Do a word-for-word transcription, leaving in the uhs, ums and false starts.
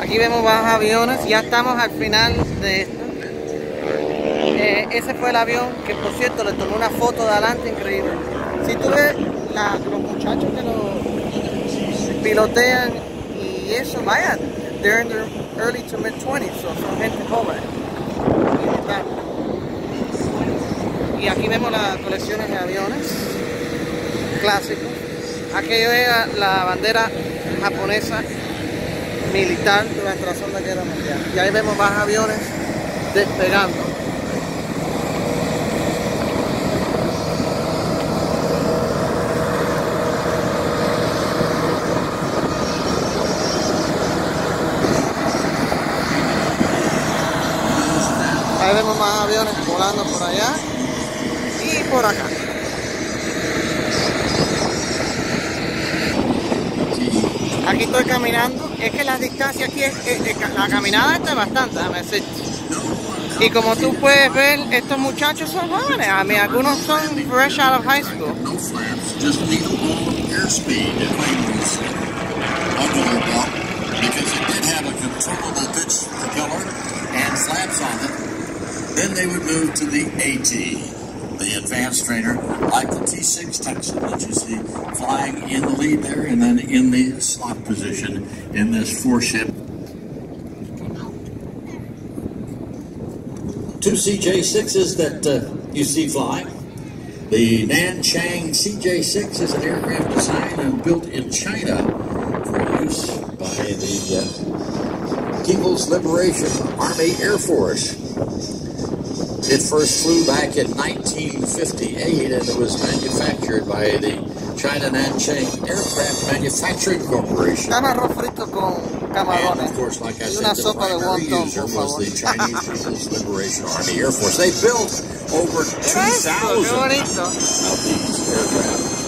Aquí vemos más aviones, ya estamos al final de esto. Eh, ese fue el avión que, por cierto, le tomé una foto de adelante increíble. Si tú ves la, los muchachos que lo pilotean y eso, vaya, they're in their early to mid twenties, so son gente joven. Y aquí vemos las colecciones de aviones clásicos. Aquello era la bandera japonesa militar durante la Segunda Guerra Mundial. Y ahí vemos más aviones despegando. Ahí vemos más aviones volando por allá y por acá. Aquí estoy caminando. Es que la distancia aquí, es, es, es la caminada está bastante, déjame decirte. Y como tú puedes ver, estos muchachos son jóvenes. A mí algunos son fresh out of high school. Then they would move to the AT, the advanced trainer, like the T six Texan that you see flying in the lead there, and then in the slot position in this four-ship. Two C J sixes that uh, you see flying. The Nanchang C J six is an aircraft designed and built in China for use by the uh, People's Liberation Army Air Force. It first flew back in nineteen fifty-eight, and it was manufactured by the China Nanchang Aircraft Manufacturing Corporation. Dame arroz frito con camarones. And of course, like I y said, una the sopa de primary wonton, user por was favor. the Chinese People's Liberation Army Air Force. They built over two thousand of these aircraft.